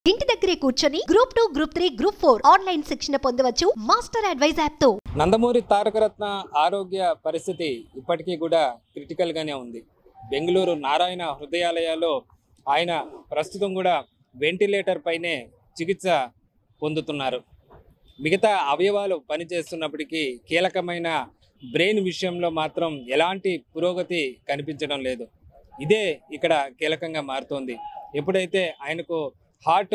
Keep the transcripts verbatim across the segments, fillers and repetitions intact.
ఇంటి దగ్గరే కూర్చొని group two group three group four online శిక్షణ పొందవచ్చు మాస్టర్ అడ్వైజ్ యాప్ తో. నందమూరి తారక రత్న ఆరోగ్య పరిస్థితి ఇప్పటికీ కూడా క్రిటికల్ గానే ఉంది. బెంగళూరు నారాయణ హృదయాలయలో ఆయన ప్రస్తుతం కూడా వెంటిలేటర్ పైనే చికిత్స పొందుతున్నారు. మిగతా అవయవాలు పనిచేస్తున్నప్పటికీ కీలకమైన బ్రెయిన్ విషయంలో మాత్రం ఎలాంటి పురోగతి కనిపించడం లేదు. ఇదే ఇక్కడ కీలకంగా మారుతోంది. ఎప్పుడైతే ఆయనకు హార్ట్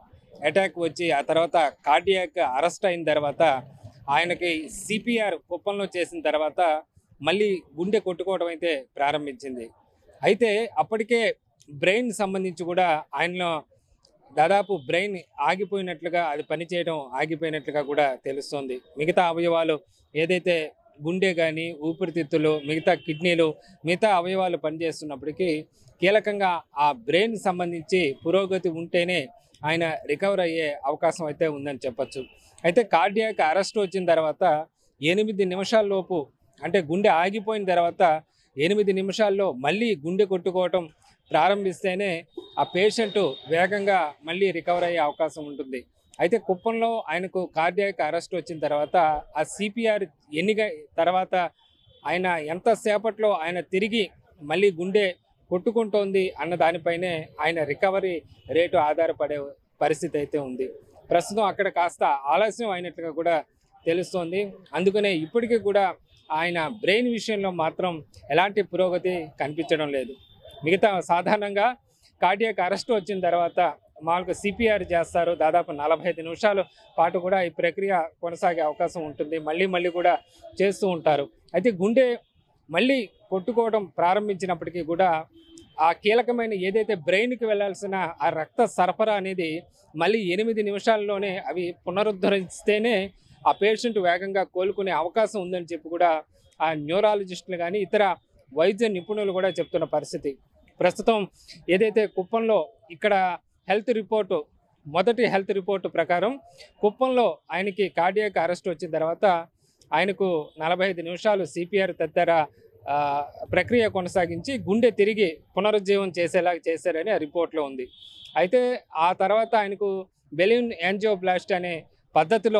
అటాక్ వచ్చి ఆ తర్వాత కార్డియాక్ అరెస్ట్ అయిన తర్వాత ఆయనకి సిపిఆర్ కుప్పంలో చేసిన తర్వాత మళ్ళీ గుండె కొట్టుకోవడం అయితే ప్రారంభించింది. అయితే అప్పటికే బ్రెయిన్ సంబంధించి కూడా ఆయనలో దాదాపు బ్రెయిన్ ఆగిపోయినట్లుగా, అది పనిచేయడం ఆగిపోయినట్లుగా కూడా తెలుస్తోంది. మిగతా అవయవాలు ఏదైతే గుండె కానీ, ఊపిరితిత్తులు, మిగతా కిడ్నీలు, మిగతా అవయవాలు పనిచేస్తున్నప్పటికీ కీలకంగా ఆ బ్రెయిన్ సంబంధించి పురోగతి ఉంటేనే ఆయన రికవర్ అయ్యే అవకాశం అయితే ఉందని చెప్పచ్చు. అయితే కార్డియాక్ అరెస్ట్ వచ్చిన తర్వాత ఎనిమిది నిమిషాల లోపు, అంటే గుండె ఆగిపోయిన తర్వాత ఎనిమిది నిమిషాల్లో మళ్ళీ గుండె కొట్టుకోవటం ప్రారంభిస్తేనే ఆ పేషెంట్ వేగంగా మళ్ళీ రికవర్ అయ్యే అవకాశం ఉంటుంది. అయితే కుప్పంలో ఆయనకు కార్డియాక్ అరెస్ట్ వచ్చిన తర్వాత ఆ సిపిఆర్ ఎన్ని తర్వాత ఆయన ఎంతసేపట్లో ఆయన తిరిగి మళ్ళీ గుండె కొట్టుకుంటోంది అన్న దానిపైనే ఆయన రికవరీ రేటు ఆధారపడే పరిస్థితి అయితే ఉంది. ప్రస్తుతం అక్కడ కాస్త ఆలస్యం అయినట్లుగా కూడా తెలుస్తోంది. అందుకనే ఇప్పటికీ కూడా ఆయన బ్రెయిన్ విషయంలో మాత్రం ఎలాంటి పురోగతి కనిపించడం లేదు. మిగతా సాధారణంగా కార్డియాక్ అరెస్ట్ వచ్చిన తర్వాత మామూలుగా సిపిఆర్ చేస్తారు. దాదాపు నలభై ఐదు నిమిషాల పాటు కూడా ఈ ప్రక్రియ కొనసాగే అవకాశం ఉంటుంది. మళ్ళీ మళ్ళీ కూడా చేస్తూ ఉంటారు. అయితే గుండె మళ్ళీ కొట్టుకోవడం ప్రారంభించినప్పటికీ కూడా ఆ కీలకమైన ఏదైతే బ్రెయిన్కి వెళ్ళాల్సిన ఆ రక్త సరఫరా అనేది మళ్ళీ ఎనిమిది నిమిషాల్లోనే అవి పునరుద్ధరిస్తేనే ఆ పేషెంట్ వేగంగా కోలుకునే అవకాశం ఉందని చెప్పి కూడా ఆ న్యూరాలజిస్టులు కానీ ఇతర వైద్య నిపుణులు కూడా చెప్తున్న పరిస్థితి. ప్రస్తుతం ఏదైతే కుప్పంలో ఇక్కడ హెల్త్ రిపోర్టు మొదటి హెల్త్ రిపోర్టు ప్రకారం కుప్పంలో ఆయనకి కార్డియాక్ అరెస్ట్ వచ్చిన తర్వాత ఆయనకు నలభై ఐదు నిమిషాలు సిపిఆర్ తదితర ప్రక్రియ కొనసాగించి గుండె తిరిగి పునరుజ్జీవం చేసేలా చేశారని ఆ రిపోర్ట్లో ఉంది. అయితే ఆ తర్వాత ఆయనకు బెలూన్ యాంజియోప్లాస్టీ అనే పద్ధతిలో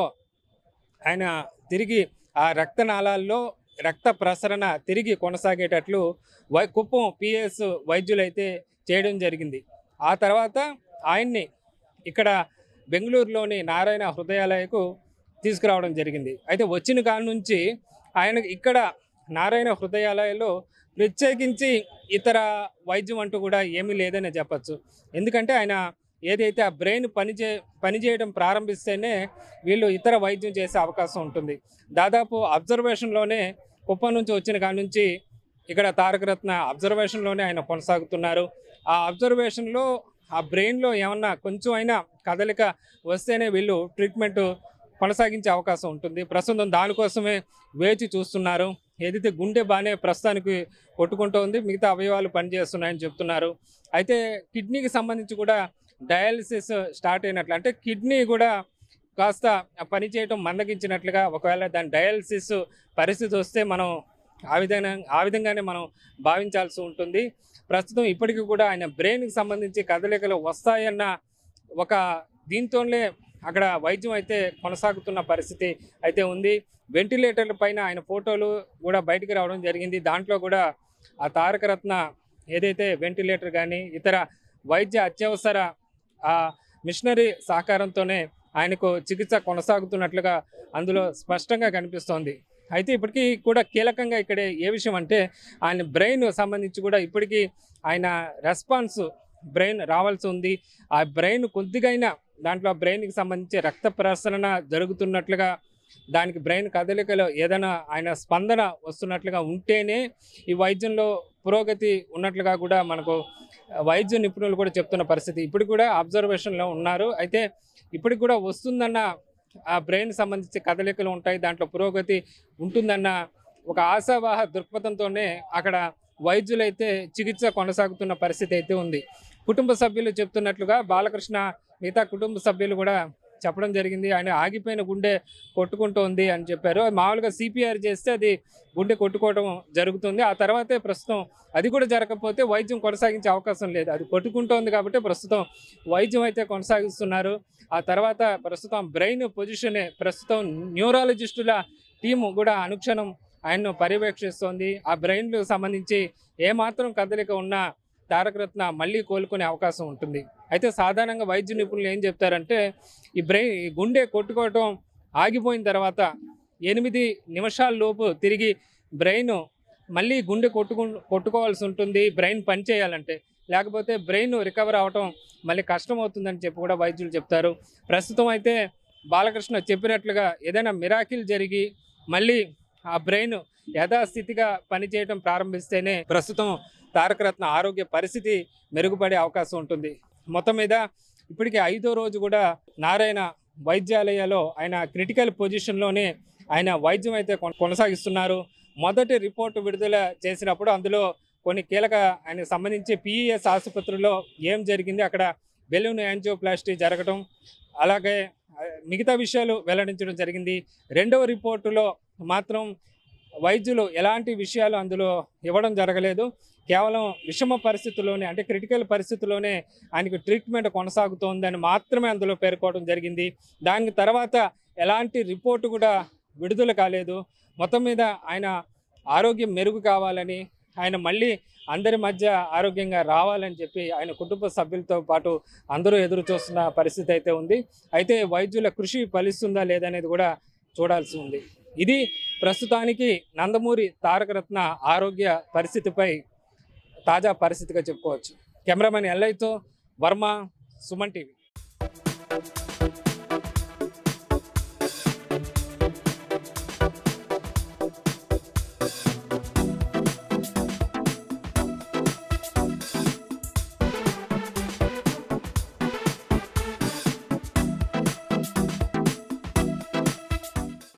ఆయన తిరిగి ఆ రక్తనాళాల్లో రక్త ప్రసరణ తిరిగి కొనసాగేటట్లు వై కుప్పం పిఎస్ వైద్యులైతే చేయడం జరిగింది. ఆ తర్వాత ఆయన్ని ఇక్కడ బెంగళూరులోని నారాయణ హృదయాలయకు తీసుకురావడం జరిగింది. అయితే వచ్చిన కాడి నుంచి ఆయన ఇక్కడ నారాయణ హృదయాలయంలో ప్రత్యేకించి ఇతర వైద్యం అంటూ కూడా ఏమీ లేదని చెప్పచ్చు. ఎందుకంటే ఆయన ఏదైతే ఆ బ్రెయిన్ పనిచే పనిచేయడం ప్రారంభిస్తేనే వీళ్ళు ఇతర వైద్యం చేసే అవకాశం ఉంటుంది. దాదాపు అబ్జర్వేషన్లోనే కుప్పం నుంచి వచ్చిన కాడి నుంచి ఇక్కడ తారక రత్న అబ్జర్వేషన్లోనే ఆయన కొనసాగుతున్నారు. ఆ అబ్జర్వేషన్లో ఆ బ్రెయిన్లో ఏమన్నా కొంచెం అయినా కదలిక వస్తేనే వీళ్ళు ట్రీట్మెంట్ కొనసాగించే అవకాశం ఉంటుంది. ప్రస్తుతం దానికోసమే వేచి చూస్తున్నారు. ఏదైతే గుండె బాగానే ప్రస్తుతానికి కొట్టుకుంటోంది, మిగతా అవయవాలు పనిచేస్తున్నాయని చెప్తున్నారు. అయితే కిడ్నీకి సంబంధించి కూడా డయాలిసిస్ స్టార్ట్ అయినట్లు, అంటే కిడ్నీ కూడా కాస్త పనిచేయటం మందగించినట్లుగా, ఒకవేళ దాని డయాలిసిస్ పరిస్థితి వస్తే మనం ఆ విధంగా ఆ విధంగానే మనం భావించాల్సి ఉంటుంది. ప్రస్తుతం ఇప్పటికీ కూడా ఆయన బ్రెయిన్కి సంబంధించి కదలికలు వస్తాయన్న ఒక దీంతోనే అక్కడ వైద్యం అయితే కొనసాగుతున్న పరిస్థితి అయితే ఉంది. వెంటిలేటర్ల పైన ఆయన ఫోటోలు కూడా బయటికి రావడం జరిగింది. దాంట్లో కూడా ఆ తారక రత్న ఏదైతే వెంటిలేటర్ కానీ ఇతర వైద్య అత్యవసర ఆ మిషనరీ సహకారంతోనే ఆయనకు చికిత్స కొనసాగుతున్నట్లుగా అందులో స్పష్టంగా కనిపిస్తోంది. అయితే ఇప్పటికీ కూడా కీలకంగా ఇక్కడ ఏ విషయం అంటే ఆయన బ్రెయిన్ సంబంధించి కూడా ఇప్పటికీ ఆయన రెస్పాన్స్ బ్రెయిన్ రావాల్సి ఉంది. ఆ బ్రెయిన్ కొద్దిగైనా దాంట్లో బ్రెయిన్కి సంబంధించి రక్త ప్రసరణ జరుగుతున్నట్లుగా, దానికి బ్రెయిన్ కదలికలో ఏదైనా ఆయన స్పందన వస్తున్నట్లుగా ఉంటేనే ఈ వైద్యంలో పురోగతి ఉన్నట్లుగా కూడా మనకు వైద్య నిపుణులు కూడా చెప్తున్న పరిస్థితి. ఇప్పుడు కూడా అబ్జర్వేషన్లో ఉన్నారు. అయితే ఇప్పటికి కూడా వస్తుందన్న ఆ బ్రెయిన్ సంబంధించి కదలికలు ఉంటాయి, దాంట్లో పురోగతి ఉంటుందన్న ఒక ఆశావాహ దృక్పథంతోనే అక్కడ వైద్యులైతే చికిత్స కొనసాగుతున్న పరిస్థితి అయితే ఉంది. కుటుంబ సభ్యులు చెప్తున్నట్లుగా బాలకృష్ణ మిగతా కుటుంబ సభ్యులు కూడా చెప్పడం జరిగింది. ఆయన ఆగిపోయిన గుండె కొట్టుకుంటోంది అని చెప్పారు. మామూలుగా సిపిఆర్ చేస్తే అది గుండె కొట్టుకోవడం జరుగుతుంది. ఆ తర్వాతే ప్రస్తుతం అది కూడా జరగకపోతే వైద్యం కొనసాగించే అవకాశం లేదు. అది కొట్టుకుంటోంది కాబట్టి ప్రస్తుతం వైద్యం అయితే కొనసాగిస్తున్నారు. ఆ తర్వాత ప్రస్తుతం బ్రెయిన్ పొజిషనే ప్రస్తుతం న్యూరాలజిస్టుల టీము కూడా అనుక్షణం ఆయన్ను పర్యవేక్షిస్తోంది. ఆ బ్రెయిన్కు సంబంధించి ఏమాత్రం కదలిక ఉన్నా తారక రత్న మళ్ళీ కోలుకునే అవకాశం ఉంటుంది. అయితే సాధారణంగా వైద్య నిపుణులు ఏం చెప్తారంటే ఈ బ్రెయిన్ ఈ గుండె కొట్టుకోవటం ఆగిపోయిన తర్వాత ఎనిమిది నిమిషాల లోపు తిరిగి బ్రెయిన్ మళ్ళీ గుండె కొట్టుకు కొట్టుకోవాల్సి ఉంటుంది బ్రెయిన్ పనిచేయాలంటే. లేకపోతే బ్రెయిన్ రికవర్ అవటం మళ్ళీ కష్టం అవుతుందని చెప్పి కూడా వైద్యులు చెప్తారు. ప్రస్తుతం అయితే బాలకృష్ణ చెప్పినట్లుగా ఏదైనా మిరాకిల్ జరిగి మళ్ళీ ఆ బ్రెయిన్ యథాస్థితిగా పనిచేయడం ప్రారంభిస్తేనే ప్రస్తుతం తారక రత్న ఆరోగ్య పరిస్థితి మెరుగుపడే అవకాశం ఉంటుంది. మొత్తం మీద ఇప్పటికే ఐదో రోజు కూడా నారాయణ వైద్యాలయాలో ఆయన క్రిటికల్ పొజిషన్లోనే ఆయన వైద్యం అయితే కొనసాగిస్తున్నారు. మొదటి రిపోర్టు విడుదల చేసినప్పుడు అందులో కొన్ని కీలక ఆయనకు సంబంధించి పిఈఎస్ ఆసుపత్రిలో ఏం జరిగింది, అక్కడ బెలూన్ యాంజియోప్లాస్టీ జరగడం, అలాగే మిగతా విషయాలు వెల్లడించడం జరిగింది. రెండవ రిపోర్టులో మాత్రం వైద్యులు ఎలాంటి విషయాలు అందులో ఇవ్వడం జరగలేదు. కేవలం విషమ పరిస్థితుల్లోనే అంటే క్రిటికల్ పరిస్థితుల్లోనే ఆయనకు ట్రీట్మెంట్ కొనసాగుతోందని మాత్రమే అందులో పేర్కోవడం జరిగింది. దాని తర్వాత ఎలాంటి రిపోర్టు కూడా విడుదల కాలేదు. మొత్తం మీద ఆయన ఆరోగ్యం మెరుగు కావాలని, ఆయన మళ్ళీ అందరి మధ్య ఆరోగ్యంగా రావాలని చెప్పి ఆయన కుటుంబ సభ్యులతో పాటు అందరూ ఎదురు చూస్తున్న పరిస్థితి అయితే ఉంది. అయితే వైద్యుల కృషి ఫలిస్తుందా లేదనేది కూడా చూడాల్సి ఉంది. ఇది ప్రస్తుతానికి నందమూరి తారక రత్న ఆరోగ్య పరిస్థితిపై తాజా పరిస్థితిగా చెప్పుకోవచ్చు. కెమెరామెన్ ఎల్ఐతో వర్మ, సుమన్ టీవీ.